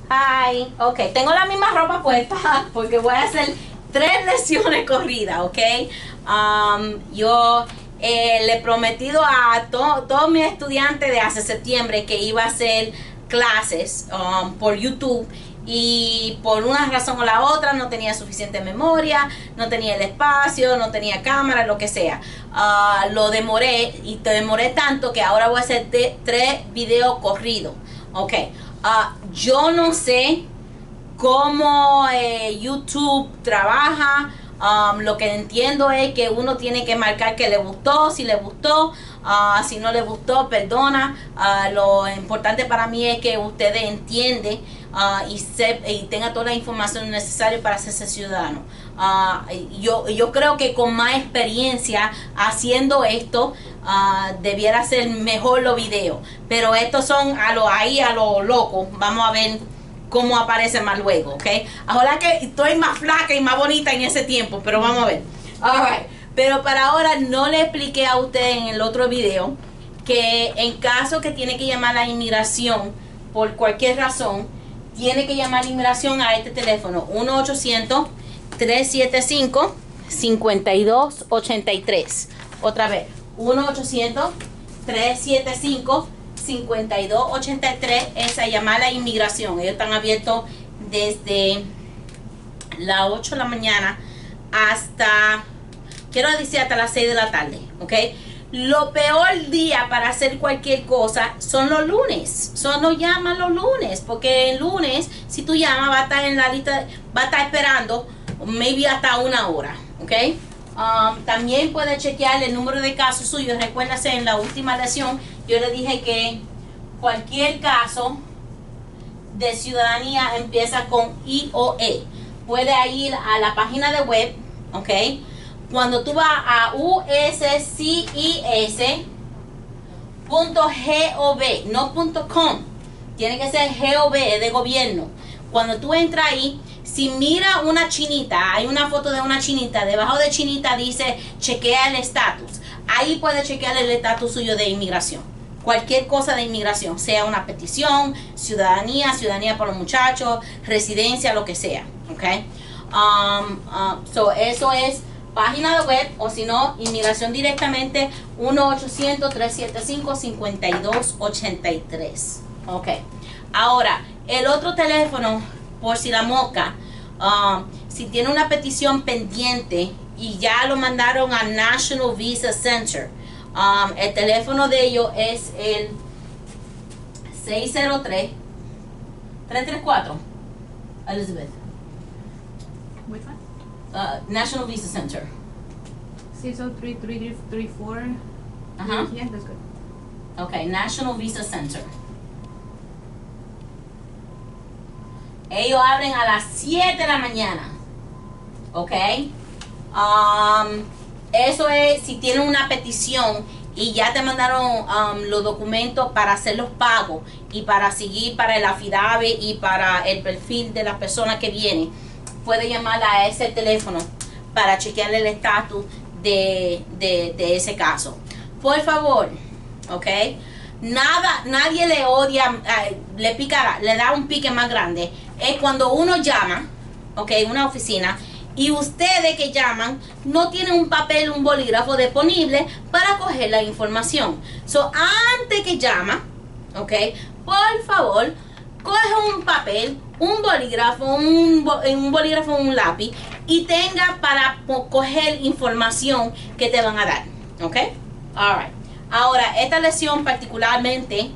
Hi. Ok, tengo la misma ropa puesta porque voy a hacer 3 lecciones corridas, ok. Yo le he prometido a todos mis estudiantes de hace septiembre que iba a hacer clases por YouTube. Y por una razón o la otra no tenía suficiente memoria, no tenía el espacio, no tenía cámara, lo que sea. Lo demoré y te demoré tanto que ahora voy a hacer 3 videos corridos. Ok, yo no sé cómo YouTube trabaja. Lo que entiendo es que uno tiene que marcar que le gustó, si le gustó, si no le gustó, perdona. Lo importante para mí es que ustedes entienden y tengan toda la información necesaria para hacerse ciudadano. Yo creo que con más experiencia haciendo esto, debiera ser mejor los videos, pero estos son a lo loco. Vamos a ver cómo aparece más luego, ok. Ojalá que estoy más flaca y más bonita en ese tiempo, pero vamos a ver. Alright. Pero para ahora no le expliqué a usted en el otro video que en caso que tiene que llamar a la inmigración por cualquier razón, tiene que llamar a la inmigración a este teléfono 1-800-375-5283. Otra vez, 1-800-375-5283 es a llamar a la inmigración. Ellos están abiertos desde las 8 de la mañana hasta, quiero decir, hasta las 6 de la tarde, ¿ok? Lo peor día para hacer cualquier cosa son los lunes. No llaman los lunes, porque el lunes, si tú llamas, va a estar en la lista, va a estar esperando, maybe hasta 1 hora, ¿ok? También puede chequear el número de casos suyos. Recuérdase, en la última lección yo le dije que cualquier caso de ciudadanía empieza con IOE. Puede ir a la página de web, ¿ok? Cuando tú vas a uscis.gov, no .com, tiene que ser gov, es de gobierno. Cuando tú entras ahí, si mira una chinita, hay una foto de una chinita, debajo de chinita dice chequea el estatus. Ahí puede chequear el estatus suyo de inmigración. Cualquier cosa de inmigración, sea una petición, ciudadanía por los muchachos, residencia, lo que sea, ¿ok? Eso es página de web, o si no, inmigración directamente, 1-800-375-5283. Ok. Ahora, el otro teléfono, por si la mosca, si tiene una petición pendiente y ya lo mandaron a National Visa Center, el teléfono de ellos es el 603-334. Elizabeth. Which one? National Visa Center. 603-334. Ajá. Yeah, that's good. Okay, National Visa Center. Ellos abren a las 7 de la mañana. Ok. Eso es si tienen una petición y ya te mandaron los documentos para hacer los pagos y para seguir para el affidavit y para el perfil de la persona que viene. Puede llamar a ese teléfono para chequear el estatus de ese caso. Por favor, ok. Nadie le odia, le picará, le da un pique más grande. Es cuando uno llama, ok, una oficina, y ustedes que llaman no tienen un papel, un bolígrafo disponible para coger la información. Antes que llama, ok, por favor, coge un papel, un bolígrafo, un lápiz y tenga para coger información que te van a dar, ok. Alright. Ahora, esta lección particularmente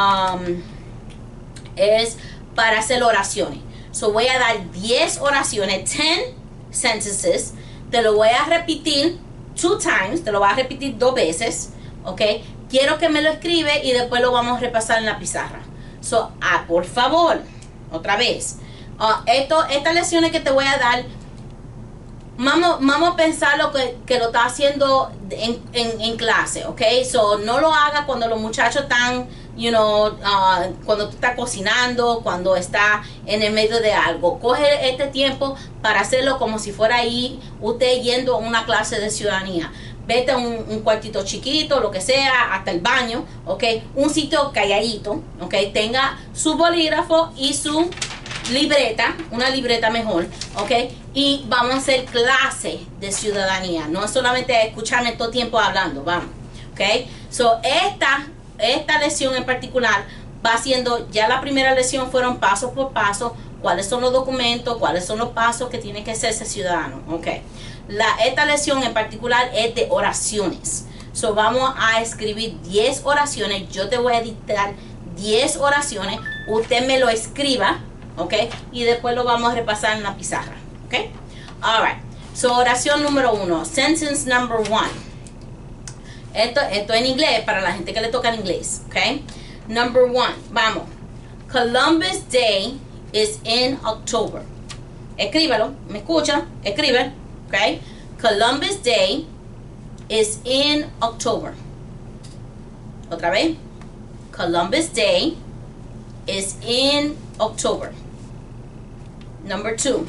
es para hacer oraciones. Voy a dar 10 oraciones, 10 sentences. Te lo voy a repetir 2 times, te lo voy a repetir 2 veces, ok. Quiero que me lo escribe y después lo vamos a repasar en la pizarra. Por favor, otra vez. Estas lecciones que te voy a dar, vamos a pensar que lo está haciendo en clase, ok. No lo haga cuando los muchachos están, cuando tú estás cocinando, cuando está en el medio de algo. Coge este tiempo para hacerlo como si fuera ahí usted yendo a una clase de ciudadanía. Vete a un cuartito chiquito, lo que sea, hasta el baño, ok. Un sitio calladito, ok. Tenga su bolígrafo y su libreta, una libreta mejor, ¿ok? Y vamos a hacer clase de ciudadanía, no solamente escucharme todo el tiempo hablando, vamos, ¿ok? So, esta lección en particular va siendo, ya la primera lección fueron paso por paso, cuáles son los documentos, cuáles son los pasos que tiene que hacerse ciudadano, ¿ok? Esta lección en particular es de oraciones. So, vamos a escribir 10 oraciones, yo te voy a dictar 10 oraciones, usted me lo escriba, ¿ok? Y después lo vamos a repasar en la pizarra, ¿ok? Alright, so oración número 1, sentence number 1. Esto en inglés, para la gente que le toca en inglés, ¿ok? Number 1, vamos. Columbus Day is in October. Escríbalo, me escucha, escribe, ¿ok? Columbus Day is in October. Otra vez. Columbus Day is in October. Number 2.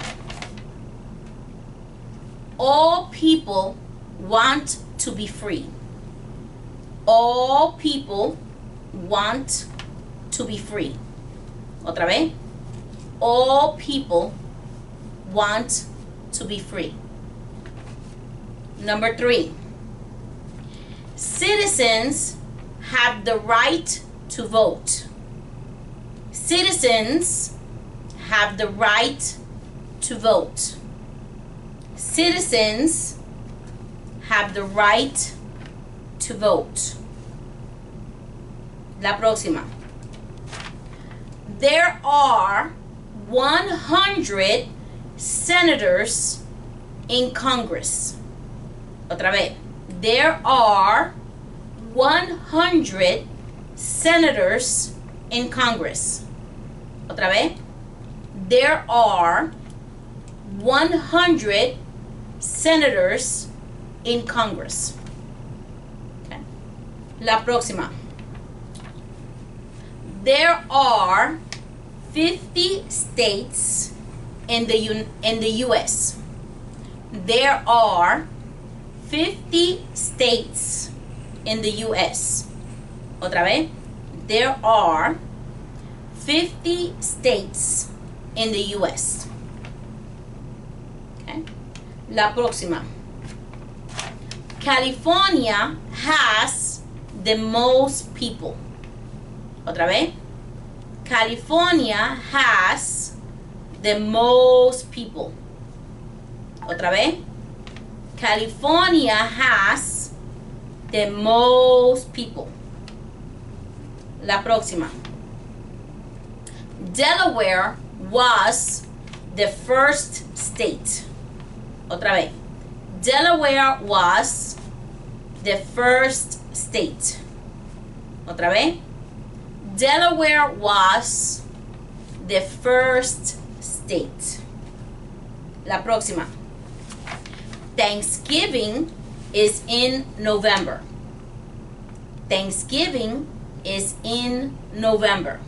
All people want to be free. All people want to be free. Otra vez. All people want to be free. Number 3. Citizens have the right to vote. Citizens have the right to vote. Citizens have the right to vote. La próxima. There are 100 senators in Congress. Otra vez. There are 100 senators in Congress. Otra vez. There are 100 senators in Congress. Okay. La próxima. There are 50 states in the US. There are 50 states in the US. Otra vez. There are 50 states in the US. Okay. La próxima. California has the most people. Otra vez. California has the most people. Otra vez. California has the most people. La próxima. Delaware was the first state. Otra vez. Delaware was the first state. Otra vez. Delaware was the first state. La próxima. Thanksgiving is in November. Thanksgiving is in November.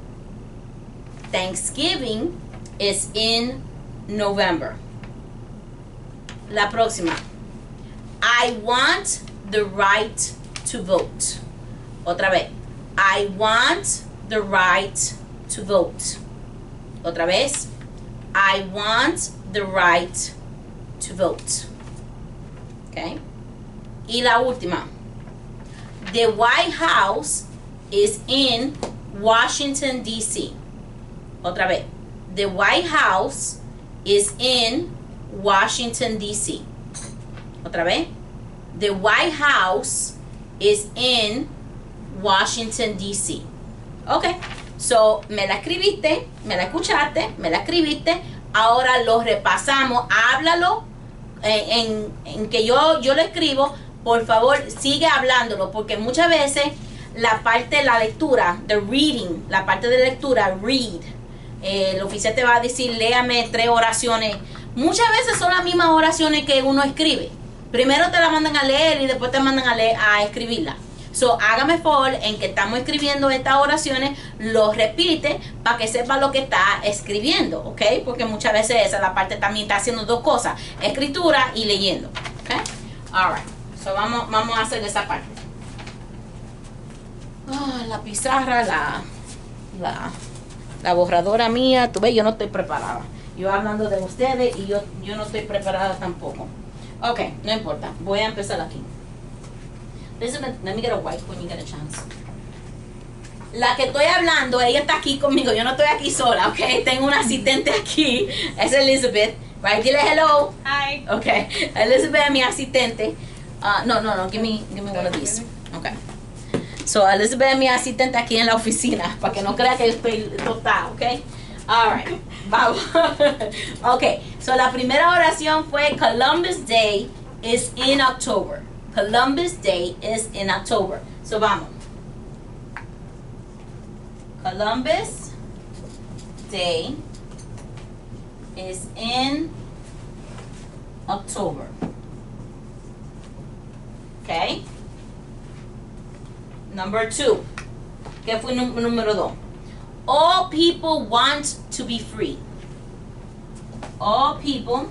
Thanksgiving is in November. La próxima. I want the right to vote. Otra vez. I want the right to vote. Otra vez. I want the right to vote. Okay. Y la última. The White House is in Washington, D.C. Otra vez. The White House is in Washington, D.C. Otra vez. The White House is in Washington, D.C. Ok. So, me la escribiste, me la escuchaste, me la escribiste. Ahora lo repasamos. Háblalo en que yo lo escribo. Por favor, sigue hablándolo. Porque muchas veces la parte de la lectura, the reading, la parte de lectura, read. El oficial te va a decir, léame 3 oraciones. Muchas veces son las mismas oraciones que uno escribe. Primero te la mandan a leer y después te mandan a escribirla. So, hágame favor en que estamos escribiendo estas oraciones, lo repite para que sepa lo que está escribiendo, ¿ok? Porque muchas veces esa la parte también está haciendo 2 cosas, escritura y leyendo, ¿ok? Alright, so vamos a hacer esa parte. La pizarra, La borradora mía, tú ves, yo no estoy preparada. Yo hablando de ustedes y yo no estoy preparada tampoco. Ok, no importa. Voy a empezar aquí. Elizabeth, let me get a wipe when you get a chance. La que estoy hablando, ella está aquí conmigo. Yo no estoy aquí sola, ok. Tengo una asistente aquí. Es Elizabeth. Right, dile hello. Hi. Ok. Elizabeth es mi asistente. No. Give me one of these. Ok. So, Elizabeth es mi asistente aquí en la oficina. Para que no crea que yo estoy total, ok. Alright. Vamos. Ok. So, la primera oración fue Columbus Day is in October. Columbus Day is in October. So, vamos. Columbus Day is in October. Okay. Number 2. ¿Qué fue número 2? All people want to be free. All people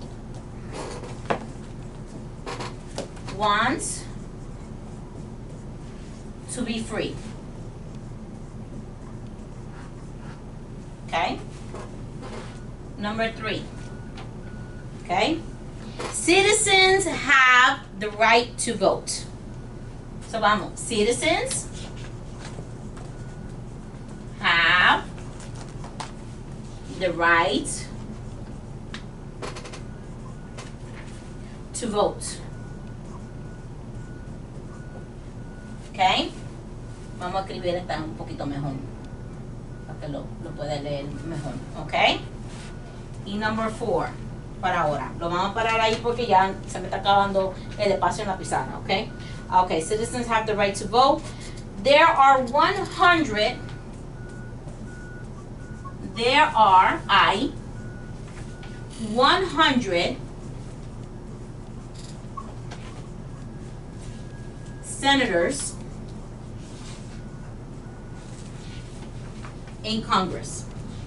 want to be free. Okay. Number 3. Okay. Citizens have the right to vote. So vamos. Citizens have the right to vote. Okay. Vamos a escribir esta un poquito mejor. Que lo puede leer mejor, ¿ok? Y number 4, para ahora. Lo vamos a parar ahí porque ya se me está acabando el espacio en la pizarra, ¿ok? Ok, citizens have the right to vote. There are 100 senators in Congress.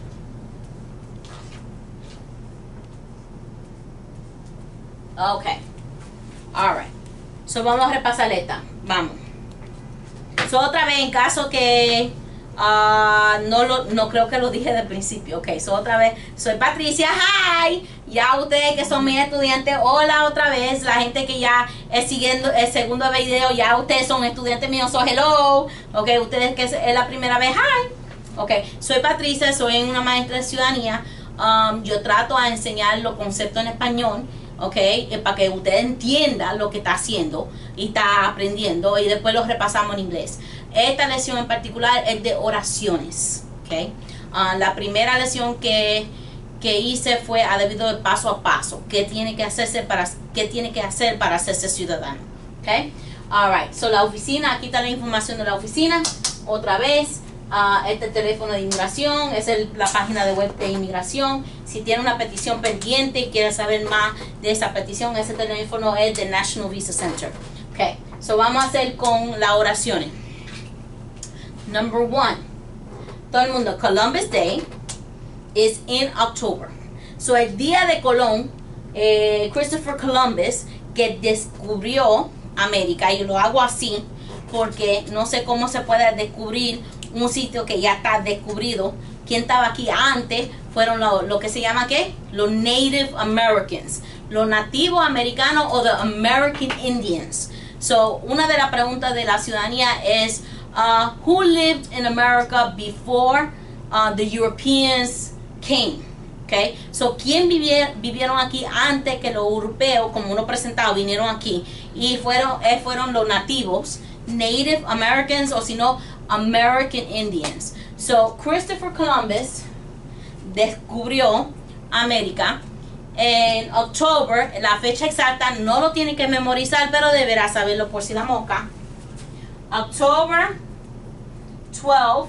Okay. All right. So vamos a repasar esta. Vamos. So otra vez en caso que no creo que lo dije del principio. Ok, so otra vez. Soy Patricia. Hi. Ya ustedes que son mis estudiantes. Hola otra vez. La gente que ya es siguiendo el segundo video. Ya ustedes son estudiantes míos. So hello. Ok, ustedes que es la primera vez. Hi. Ok, soy Patricia, soy una maestra de ciudadanía. Yo trato de enseñar los conceptos en español, ok, para que usted entienda lo que está haciendo y está aprendiendo, y después lo repasamos en inglés. Esta lección en particular es de oraciones, ok. La primera lección que hice fue debido de paso a paso. ¿Qué tiene que hacer para hacerse ciudadano? Ok. Alright, so la oficina, aquí está la información de la oficina. Otra vez. Este teléfono de inmigración, es la página de web de inmigración. Si tiene una petición pendiente y quiere saber más de esa petición, ese teléfono es de National Visa Center. Ok, so vamos a hacer con las oraciones. Number 1. Todo el mundo, Columbus Day is in October. So el día de Colón, Christopher Columbus, que descubrió América, y lo hago así porque no sé cómo se puede descubrir un sitio que ya está descubrido. Quien estaba aquí antes fueron lo que se llama ¿qué? Los Native Americans, los nativos americanos, o the American Indians. So, una de las preguntas de la ciudadanía es who lived in America before the Europeans came? Okay? So, ¿quién vivieron aquí antes que los europeos, como uno presentado, vinieron aquí? Y fueron los nativos, Native Americans, o si no, American Indians. So, Christopher Columbus descubrió América en October. La fecha exacta no lo tiene que memorizar, pero deberá saberlo por si la mosca. October 12,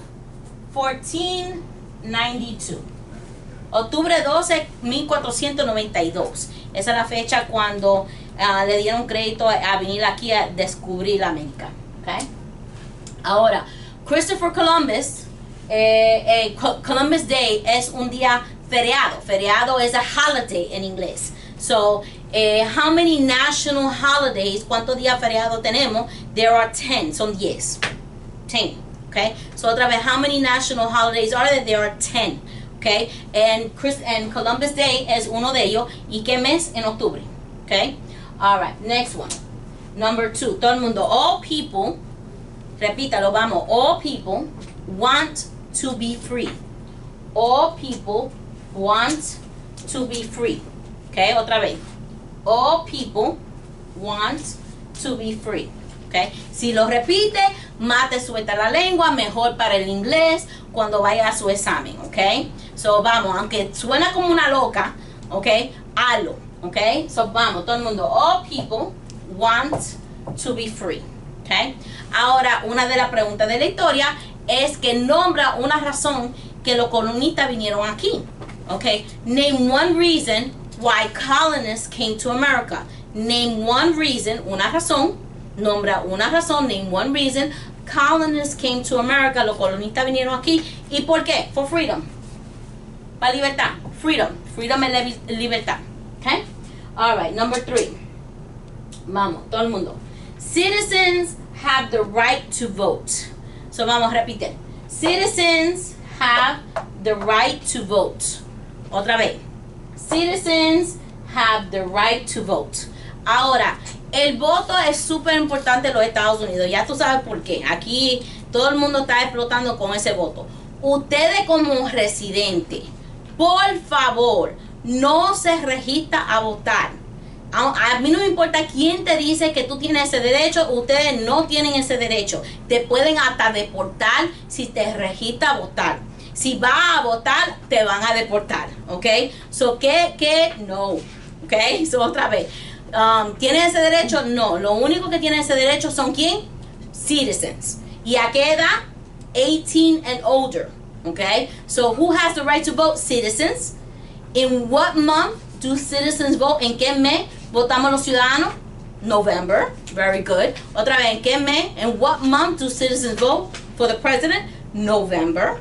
1492. Octubre 12, 1492. Esa es la fecha cuando le dieron crédito a venir aquí a descubrir América. Okay? Ahora, Christopher Columbus, Columbus Day es un día feriado. Feriado es a holiday en inglés. So, how many national holidays, cuántos días feriados tenemos? There are 10, son 10. 10, ok. Okay, so otra vez, how many national holidays are there? There are 10. Okay, and Columbus Day es uno de ellos. ¿Y qué mes? En octubre. Okay, all right, next one. Number 2, todo el mundo. All people, repítalo, vamos. All people want to be free. All people want to be free. Okay, otra vez. All people want to be free. Okay, si lo repite, mate suelta la lengua, mejor para el inglés cuando vaya a su examen. Okay, so vamos, aunque suena como una loca, okay, hazlo. Okay, so vamos, todo el mundo. All people want to be free. Okay, ahora una de las preguntas de la historia es que nombra una razón que los colonistas vinieron aquí. Okay, name one reason why colonists came to America. Name one reason, una razón, nombra una razón, name one reason colonists came to America. Los colonistas vinieron aquí. ¿Y por qué? For freedom. Para libertad. Freedom. Freedom es libertad. Okay? All right, number 3. Vamos, todo el mundo. Citizens have the right to vote. So vamos a repetir. Citizens have the right to vote. Otra vez. Citizens have the right to vote. Ahora, el voto es súper importante en los Estados Unidos. Ya tú sabes por qué. Aquí todo el mundo está explotando con ese voto. Ustedes como residente, por favor, no se registra a votar. A mí no me importa quién te dice que tú tienes ese derecho. Ustedes no tienen ese derecho. Te pueden hasta deportar si te registras a votar. Si vas a votar, te van a deportar. ¿Ok? So, ¿qué? No. ¿Ok? So, otra vez. ¿Tienes ese derecho? No. Lo único que tiene ese derecho son ¿quién? Citizens. ¿Y a qué edad? 18 and older. ¿Ok? So, who has the right to vote? Citizens. In what month do citizens vote? ¿En qué mes votamos los ciudadanos? November. Very good. Otra vez, ¿en qué mes? In what month do citizens vote for the president? November.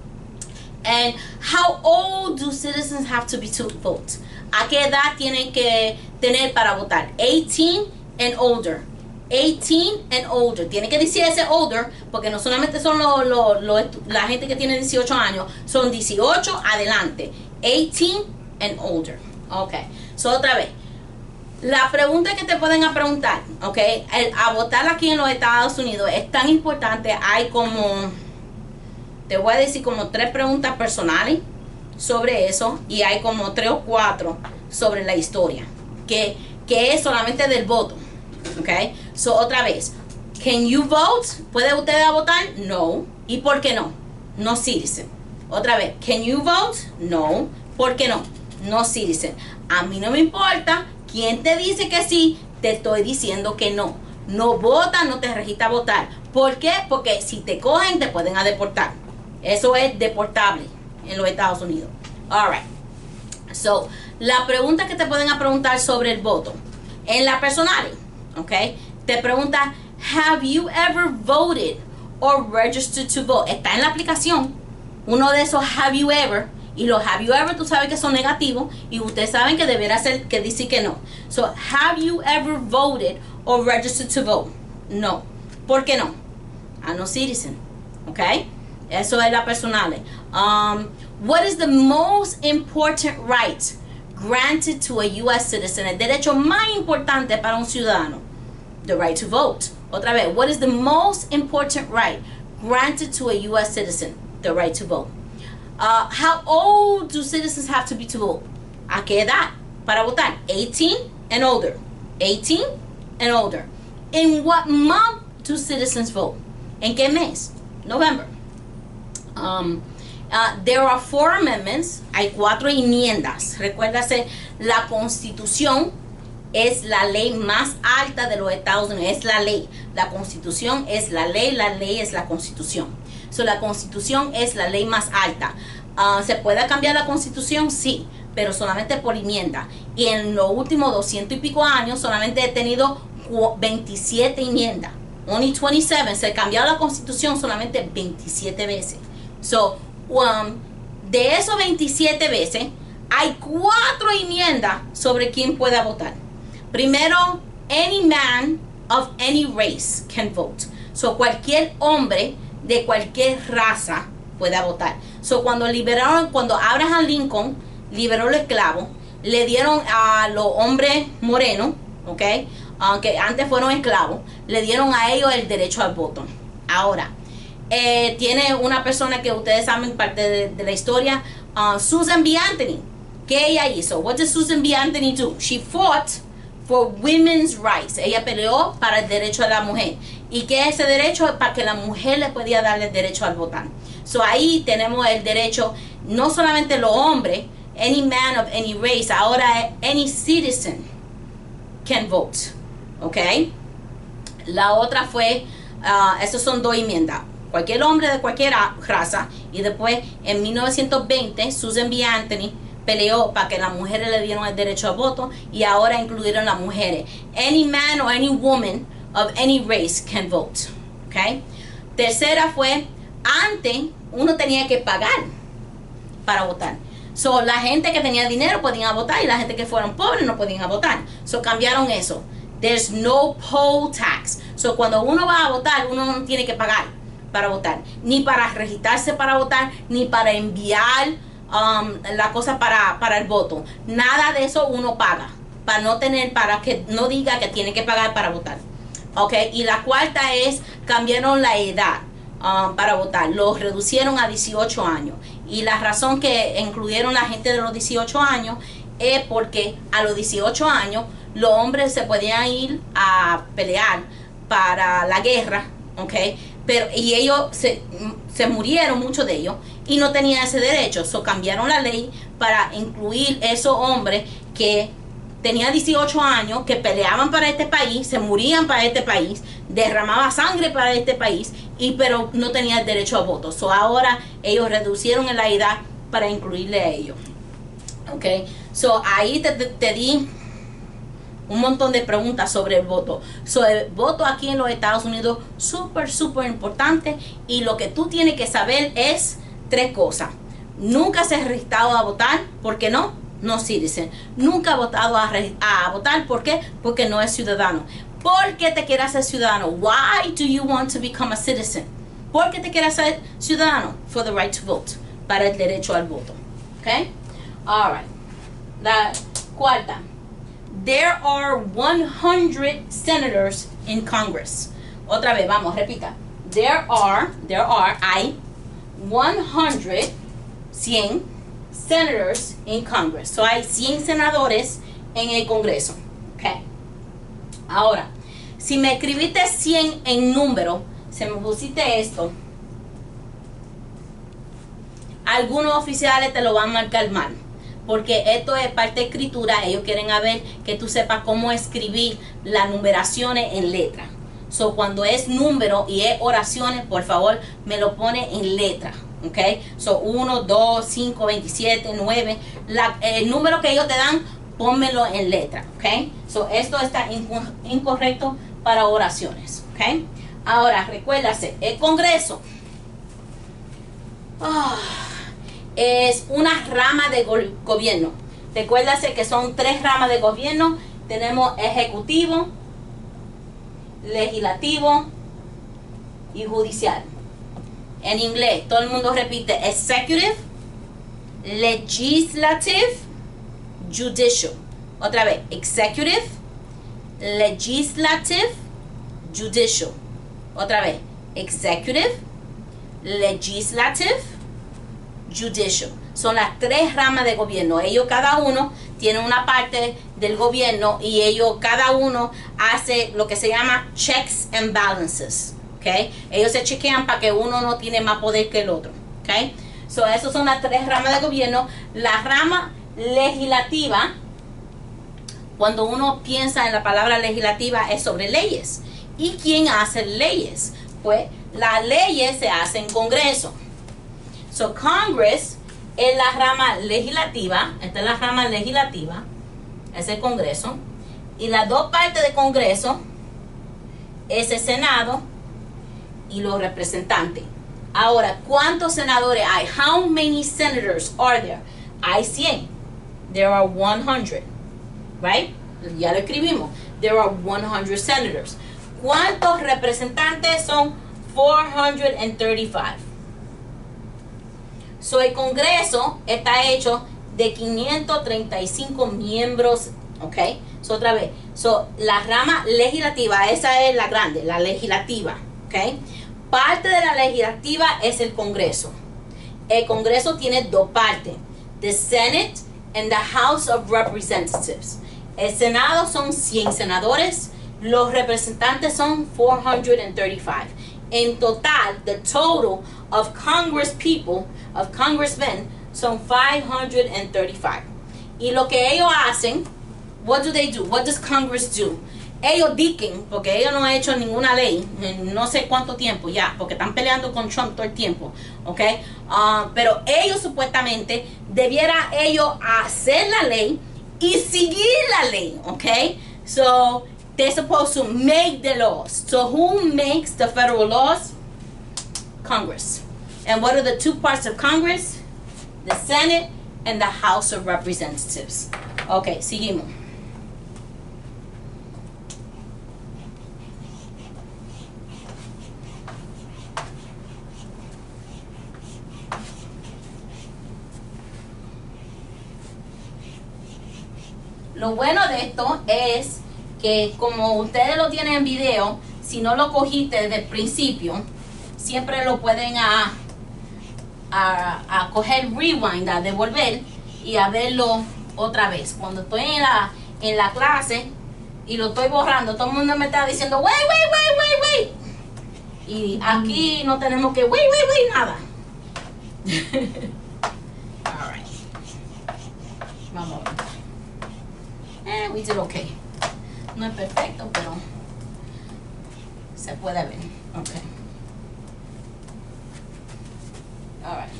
And how old do citizens have to be to vote? ¿A qué edad tienen que tener para votar? 18 and older. 18 and older. Tiene que decir ese older porque no solamente son la gente que tiene 18 años, son 18 adelante. 18 and older. Ok. So, otra vez. La pregunta que te pueden preguntar, ok, a votar aquí en los Estados Unidos es tan importante. Hay como, te voy a decir como 3 preguntas personales sobre eso y hay como 3 o 4 sobre la historia que es solamente del voto. Ok, so otra vez, can you vote? ¿Puede usted votar? No. ¿Y por qué no? No citizen. Otra vez, can you vote? No. ¿Por qué no? No citizen. A mí no me importa quién te dice que sí, te estoy diciendo que no. No vota, no te registras a votar. ¿Por qué? Porque si te cogen te pueden deportar. Eso es deportable en los Estados Unidos. Alright. So, la pregunta que te pueden preguntar sobre el voto. En la personal, ok, te pregunta, have you ever voted or registered to vote? Está en la aplicación. Uno de esos have you ever. Y los have you ever, tú sabes que son negativos. Y ustedes saben que deberá ser que dice que no. So, have you ever voted or registered to vote? No. ¿Por qué no? I'm no citizen. Ok. Eso es la personal. What is the most important right granted to a U.S. citizen? El derecho más importante para un ciudadano. The right to vote. Otra vez. What is the most important right granted to a U.S. citizen? The right to vote. How old do citizens have to be to vote? ¿A qué edad para votar? 18 and older. 18 and older. In what month do citizens vote? ¿En qué mes? November. There are 4 amendments. Hay 4 enmiendas. Recuérdase, la Constitución es la ley más alta de los Estados Unidos. Es la ley. La Constitución es la ley es la Constitución. So, la Constitución es la ley más alta. ¿Se puede cambiar la Constitución? Sí, pero solamente por enmienda. Y en los últimos 200 y pico años solamente he tenido 27 enmiendas. Only 27. Se cambió la Constitución solamente 27 veces. So, de esos 27 veces, hay 4 enmiendas sobre quién puede votar. Primero, any man of any race can vote. So, cualquier hombre de cualquier raza pueda votar. So, cuando Abraham Lincoln liberó los esclavos, le dieron a los hombres morenos, ¿ok? Aunque antes fueron esclavos, le dieron a ellos el derecho al voto. Ahora, tiene una persona que ustedes saben parte de la historia, Susan B. Anthony. ¿Qué ella hizo? What did Susan B. Anthony do? She fought for women's rights. Ella peleó para el derecho a la mujer. ¿Y qué es ese derecho? Para que la mujer le podía darle el derecho al votar. So ahí tenemos el derecho, no solamente los hombres, any man of any race, ahora any citizen can vote. ¿Ok? La otra fue, esas son dos enmiendas. Cualquier hombre de cualquier raza. Y después, en 1920, Susan B. Anthony peleó para que las mujeres le dieran el derecho al voto. Y ahora incluyeron las mujeres. Any man or any woman of any race can vote. ¿Ok? Tercera fue, antes uno tenía que pagar para votar. So, la gente que tenía dinero podía votar y la gente que fueron pobres no podían votar. So, cambiaron eso. There's no poll tax. So, cuando uno va a votar, uno no tiene que pagar para votar. Ni para registrarse para votar, ni para enviar la cosa para el voto. Nada de eso uno paga. Para que no diga que tiene que pagar para votar. Ok, y la cuarta es, cambiaron la edad para votar. Los reducieron a 18 años. Y la razón que incluyeron la gente de los 18 años es porque a los 18 años los hombres se podían ir a pelear para la guerra, ¿ok? Y ellos se murieron, muchos de ellos, y no tenían ese derecho. So cambiaron la ley para incluir esos hombres que tenían 18 años, que peleaban para este país, se morían para este país, derramaban sangre para este país, pero no tenían el derecho a voto. So ahora ellos reducieron la edad para incluirle a ellos. ¿Ok? So ahí te di un montón de preguntas sobre el voto. So, el voto aquí en los Estados Unidos, súper importante. Y lo que tú tienes que saber es 3 cosas. Nunca se ha registrado a votar. ¿Por qué no? No citizen. Nunca ha votado a votar. ¿Por qué? Porque no es ciudadano. ¿Por qué te quieres hacer ciudadano? Why do you want to become a citizen? ¿Por qué te quieres hacer ciudadano? For the right to vote. Para el derecho al voto. ¿Ok? Alright. La cuarta. There are 100 senators in Congress. Otra vez, vamos, repita. Hay 100 senators in Congress. So hay 100 senadores en el Congreso. Okay. Ahora, si me escribiste 100 en número, se me pusiste esto, algunos oficiales te lo van a marcar mal. Porque esto es parte de escritura. Ellos quieren ver que tú sepas cómo escribir las numeraciones en letra. So, cuando es número y es oraciones, por favor, me lo pone en letra. ¿Ok? So, 1, 2, 5, 27, 9. El número que ellos te dan, pónmelo en letra. ¿Ok? So, esto está incorrecto para oraciones. ¿Ok? Ahora, recuérdase, el Congreso es una rama de gobierno. Recuérdase que son 3 ramas de gobierno. Tenemos ejecutivo, legislativo y judicial. En inglés, todo el mundo repite executive, legislative, judicial. Otra vez, executive, legislative, judicial. Otra vez, executive, legislative, judicial. Son las 3 ramas de gobierno. Ellos cada uno tiene una parte del gobierno y ellos cada uno hace lo que se llama checks and balances. ¿Okay? Ellos se chequean para que uno no tiene más poder que el otro. ¿Okay? So, esas son las 3 ramas de gobierno. La rama legislativa, cuando uno piensa en la palabra legislativa, es sobre leyes. ¿Y quién hace leyes? Pues las leyes se hacen en Congreso. So, Congress es la rama legislativa. Esta es la rama legislativa. Es el Congreso. Y las 2 partes del Congreso es el Senado y los representantes. Ahora, ¿cuántos senadores hay? How many senators are there? Hay 100. There are 100. Right? Ya lo escribimos. There are 100 senators. ¿Cuántos representantes son? 435. So, el Congreso está hecho de 535 miembros, ¿ok? So, otra vez, so, la rama legislativa, esa es la grande, la legislativa, ¿ok? Parte de la legislativa es el Congreso. El Congreso tiene dos partes, the Senate and the House of Representatives. El Senado son 100 senadores, los representantes son 435. En total, the total of Congress people, of congressmen, son 535. Y lo que ellos hacen, what do they do? What does Congress do? Ellos dicen, porque ellos no han hecho ninguna ley en no sé cuánto tiempo ya, porque están peleando con Trump todo el tiempo, ¿ok? Pero ellos supuestamente debiera ellos hacer la ley y seguir la ley, ¿ok? So, they're supposed to make the laws. So, who makes the federal laws? Congress. And what are the two parts of Congress? The Senate and the House of Representatives. Ok, seguimos. Lo bueno de esto es que como ustedes lo tienen en video, si no lo cogiste desde el principio, siempre lo pueden a coger rewind, a devolver y a verlo otra vez. Cuando estoy en la clase y lo estoy borrando, todo el mundo me está diciendo wait. Y aquí no tenemos que wait nada. All right. Vamos a ver. We did okay. No es perfecto, pero se puede ver. Okay. All right.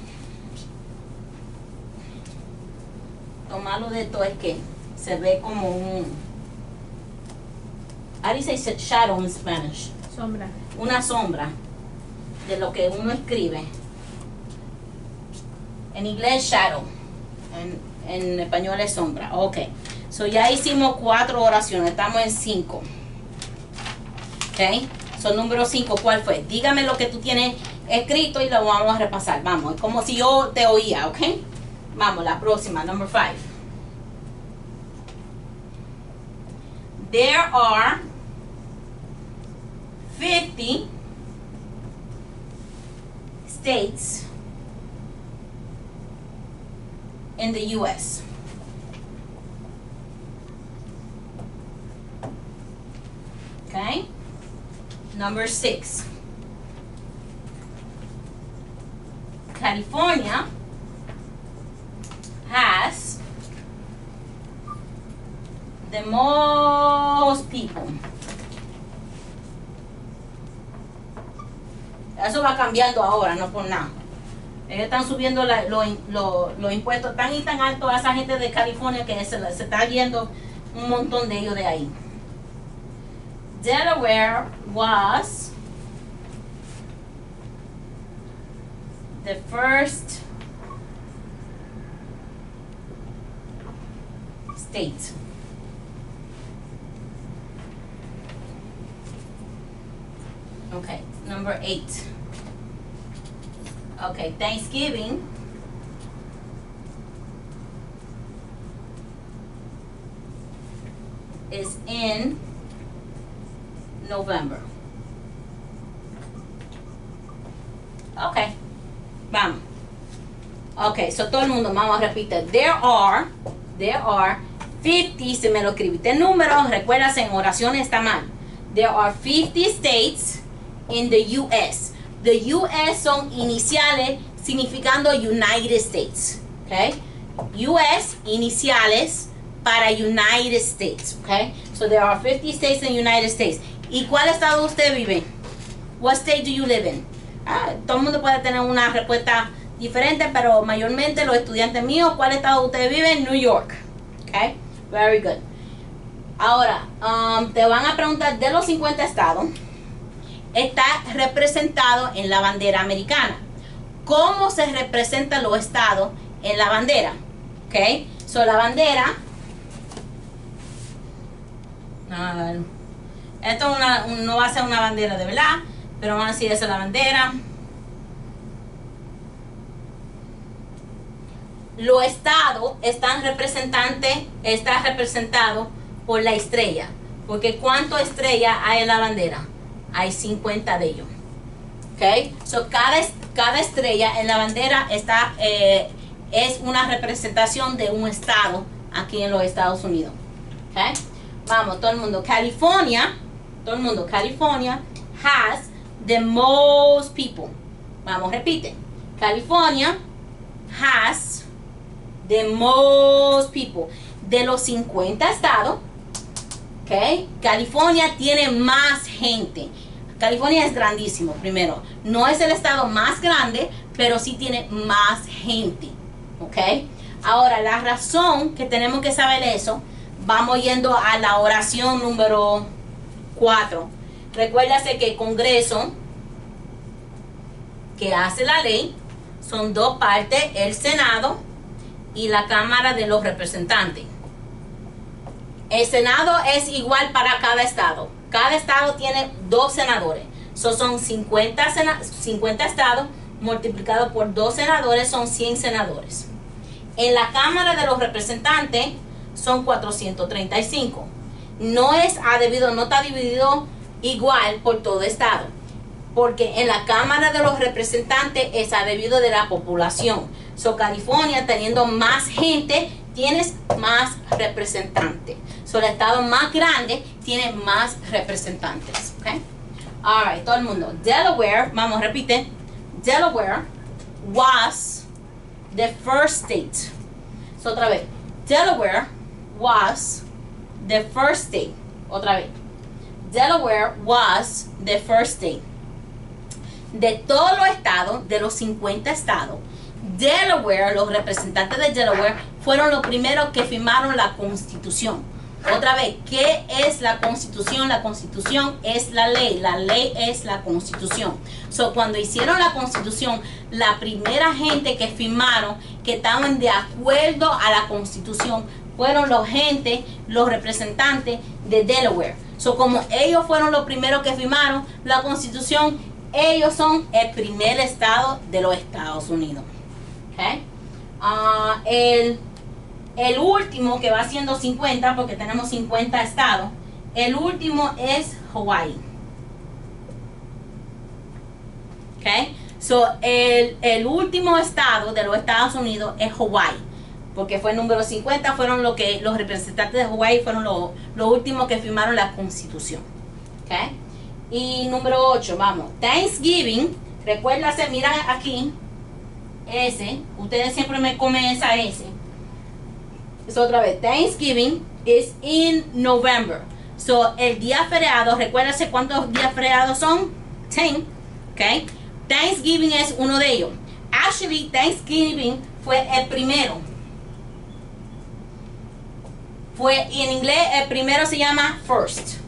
Lo malo de esto es que se ve como un, how do you say shadow in Spanish? Sombra. Una sombra de lo que uno escribe. En inglés shadow, en español es sombra. Ok, so ya hicimos 4 oraciones, estamos en 5. Ok, so número 5, ¿cuál fue? Dígame lo que tú tienes escrito y lo vamos a repasar. Vamos, es como si yo te oía, ok. Vamos, la próxima, number 5. There are 50 states in the U.S. Okay? Number 6. California has the most people. Eso va cambiando ahora, no por nada. Ellos están subiendo los impuestos tan y tan altos a esa gente de California que se está yendo un montón de ellos de ahí. Delaware was the first state. Okay, number 8. Okay, Thanksgiving is in November. Okay, vamos. Okay, so todo el mundo, vamos a repetir. There are 50, si me lo escribiste en números, recuerdas en oraciones está mal. There are 50 states in the U.S. The U.S. son iniciales significando United States. Okay? U.S. iniciales para United States. Okay? So there are 50 states in the United States. ¿Y cuál estado usted vive? What state do you live in? Todo el mundo puede tener una respuesta diferente, pero mayormente los estudiantes míos, ¿cuál estado usted vive? En New York. Okay? Very good. Ahora, te van a preguntar de los 50 estados. Está representado en la bandera americana. ¿Cómo se representan los estados en la bandera? Ok, so la bandera, esto no va a ser una bandera de verdad, pero vamos a decir esa es la bandera. Los estados están representados por la estrella, porque ¿cuántas estrellas hay en la bandera? Hay 50 de ellos. Okay, so cada estrella en la bandera está es una representación de un estado aquí en los Estados Unidos. Okay, vamos, todo el mundo. California has the most people. Vamos, repite. California has the most people. De los 50 estados, okay, California tiene más gente. California es grandísimo, primero. No es el estado más grande, pero sí tiene más gente. ¿Ok? Ahora, la razón que tenemos que saber eso, vamos yendo a la oración número 4. Recuérdase que el Congreso, que hace la ley, son dos partes, el Senado y la Cámara de los Representantes. El Senado es igual para cada estado. Cada estado tiene 2 senadores. Son 50 estados multiplicado por 2 senadores, son 100 senadores. En la Cámara de los Representantes son 435. No está dividido igual por todo estado, porque en la Cámara de los Representantes es debido de la población. California, teniendo más gente, tienes más representantes. El estado más grande tiene más representantes. Okay? Alright, todo el mundo. Delaware, vamos, repite. Delaware was the first state. Otra vez. Delaware was the first state. Otra vez. Delaware was the first state. De todos los estados, de los 50 estados, Delaware, los representantes de Delaware, fueron los primeros que firmaron la Constitución. Otra vez, ¿qué es la Constitución? La Constitución es la ley es la Constitución. Cuando hicieron la Constitución, la primera gente que firmaron, que estaban de acuerdo a la Constitución, fueron los representantes de Delaware. Como ellos fueron los primeros que firmaron la Constitución, ellos son el primer estado de los Estados Unidos. Okay? El último, que va siendo 50, porque tenemos 50 estados, el último es Hawaii. Okay? El último estado de los Estados Unidos es Hawaii, porque fue el número 50, fueron los representantes de Hawaii fueron los últimos que firmaron la Constitución. Okay? Y número 8, vamos. Thanksgiving, recuérdase, mira aquí, ese, ustedes siempre me comen esa S. Otra vez, Thanksgiving is in November. El día feriado, recuérdase cuántos días feriados son. 10. Okay. Thanksgiving es uno de ellos. Actually, Thanksgiving fue el primero. Y en inglés el primero se llama first.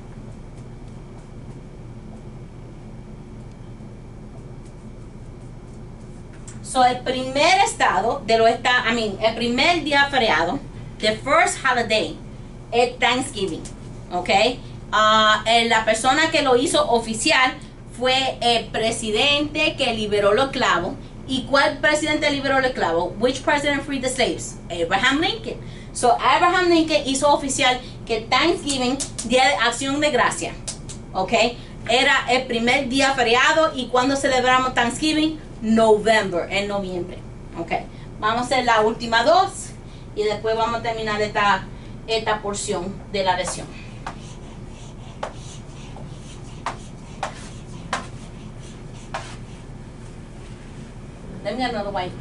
El primer estado de los estados, el primer día feriado, the first holiday, es Thanksgiving. Ok. La persona que lo hizo oficial fue el presidente que liberó los esclavos. ¿Y cuál presidente liberó los esclavos? Which president freed the slaves? Abraham Lincoln. Abraham Lincoln hizo oficial que Thanksgiving, Día de Acción de Gracia, ok, era el primer día feriado. ¿Y cuando celebramos Thanksgiving? November, en noviembre. Ok, vamos a hacer la última 2 y después vamos a terminar esta porción de la lección. Let me get another wipe.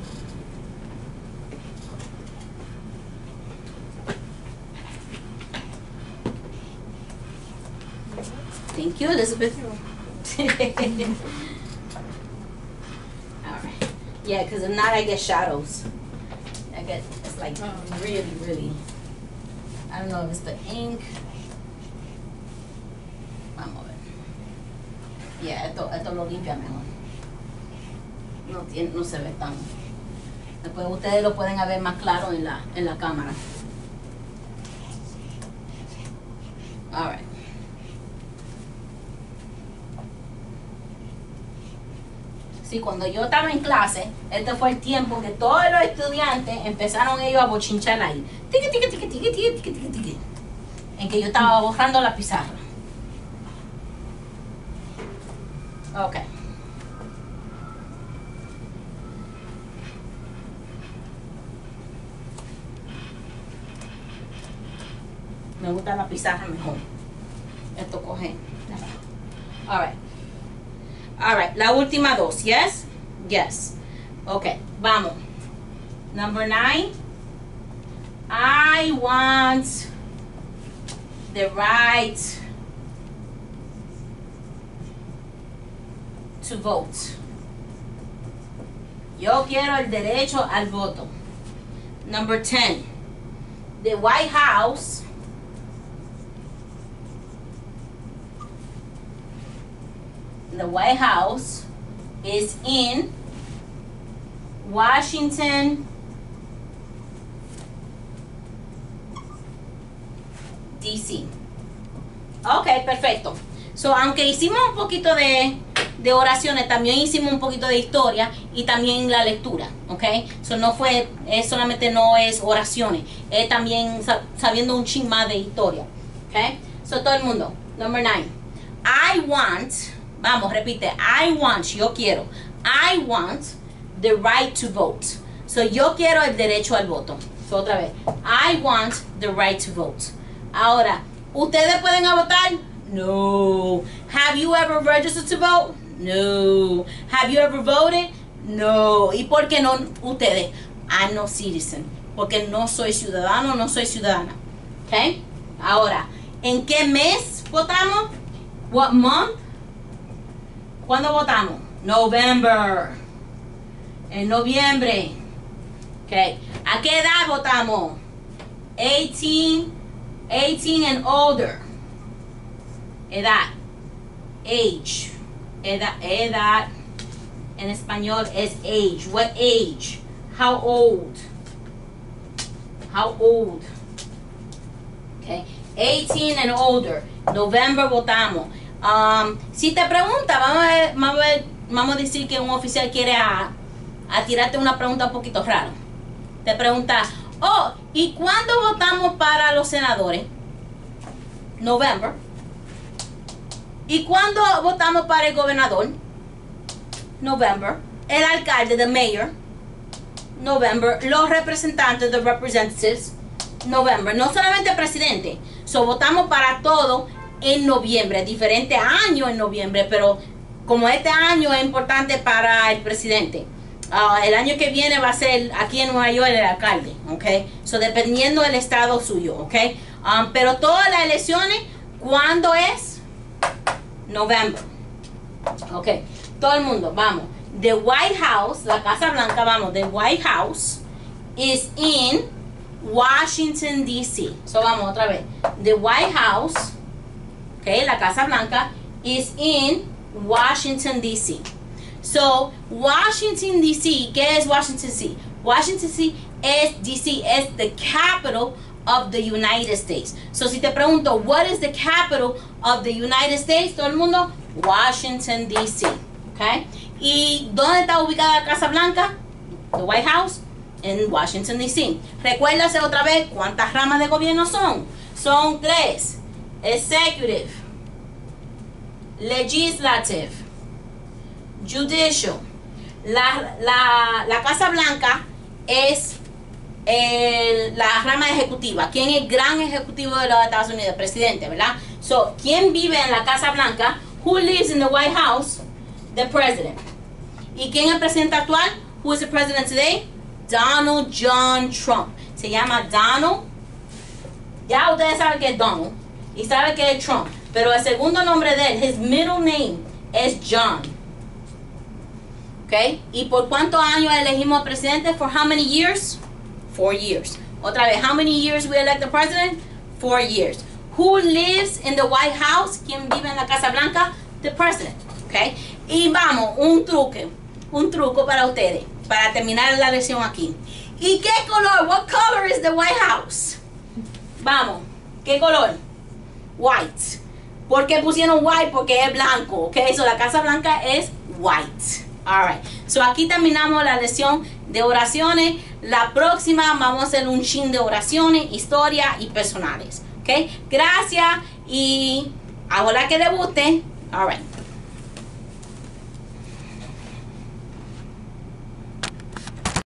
Thank you, Elizabeth. Yeah, because if not, I get shadows. It's like really, I don't know if it's the ink. Vamos a ver. Yeah, esto lo limpia mejor. No se ve tan. Después ustedes lo pueden ver más claro en la cámara. All right. Sí, cuando yo estaba en clase, este fue el tiempo que todos los estudiantes empezaron ellos a bochinchar ahí. Tiqui, tiqui, tiqui, tiqui, tiqui, tiqui, tiqui, tiqui. En que yo estaba borrando la pizarra. Ok. Me gusta la pizarra mejor. Esto coge. Alright. Alright, la última dos, yes? Yes. Okay, vamos. Number 9. I want the right to vote. Yo quiero el derecho al voto. Number 10. The White House is in Washington, D.C. Ok, perfecto. So, aunque hicimos un poquito de oraciones, también hicimos un poquito de historia y también la lectura, ok. So, no fue, solamente no es oraciones, es también sabiendo un chin más de historia, ok. So, todo el mundo. Number 9. I want, vamos, repite. I want, yo quiero. I want the right to vote. So, yo quiero el derecho al voto. So, otra vez. I want the right to vote. Ahora, ¿ustedes pueden votar? No. Have you ever registered to vote? No. Have you ever voted? No. ¿Y por qué no ustedes? I'm no citizen. Porque no soy ciudadano, no soy ciudadana. ¿Ok? Ahora, ¿en qué mes votamos? What month? ¿Cuándo votamos? November. En noviembre. ¿Ok? ¿A qué edad votamos? 18 and older. Edad. Age. Edad. En español es age. What age? How old? How old? Okay. 18 and older. November votamos. Si te pregunta, vamos a decir que un oficial quiere a tirarte una pregunta un poquito rara. Te pregunta, oh, ¿y cuándo votamos para los senadores? November. ¿Y cuándo votamos para el gobernador? November. El alcalde, the mayor. November. Los representantes, the representatives. November. No solamente el presidente. So, votamos para todo en noviembre. Diferente año en noviembre, pero como este año es importante para el presidente. El año que viene va a ser aquí en Nueva York el alcalde, ok. So, dependiendo del estado suyo, ok. Pero todas las elecciones, ¿cuándo es? November. Ok. Todo el mundo, vamos. The White House, la Casa Blanca, vamos. The White House is in Washington, D.C. So, vamos otra vez. The White House, ok, la Casa Blanca, is in Washington, D.C. So, Washington, D.C., ¿qué es Washington, D.C.? Washington, D.C. es the capital of the United States. So, si te pregunto, what is the capital of the United States? Todo el mundo, Washington, D.C. Okay? ¿Y dónde está ubicada la Casa Blanca? The White House, en Washington, D.C. Recuérdase otra vez cuántas ramas de gobierno son. Son 3. Executive, Legislative, Judicial. La Casa Blanca es la rama ejecutiva. ¿Quién es el gran ejecutivo de los Estados Unidos? El presidente, ¿verdad? So, ¿quién vive en la Casa Blanca? Who lives in the White House? The president. ¿Y quién es el presidente actual? Who is the president today? Donald John Trump. Se llama Donald. Ya ustedes saben que es Donald. Y saben que es Trump. Pero el segundo nombre de él, his middle name, es John. ¿Ok? ¿Y por cuántos años elegimos al presidente? For how many years? 4 years. Otra vez, how many years we elect the president? 4 years. Who lives in the White House? ¿Quién vive en la Casa Blanca? The president. ¿Ok? Y vamos, un truco para ustedes, para terminar la lección aquí. ¿Y qué color? What color is the White House? Vamos, ¿qué color? White. ¿Por qué pusieron white? Porque es blanco, ¿ok? So la Casa Blanca es white. Alright, so aquí terminamos la lección de oraciones. La próxima vamos a hacer un chin de oraciones, historia y personales. Ok, gracias y ojalá que les guste. Alright.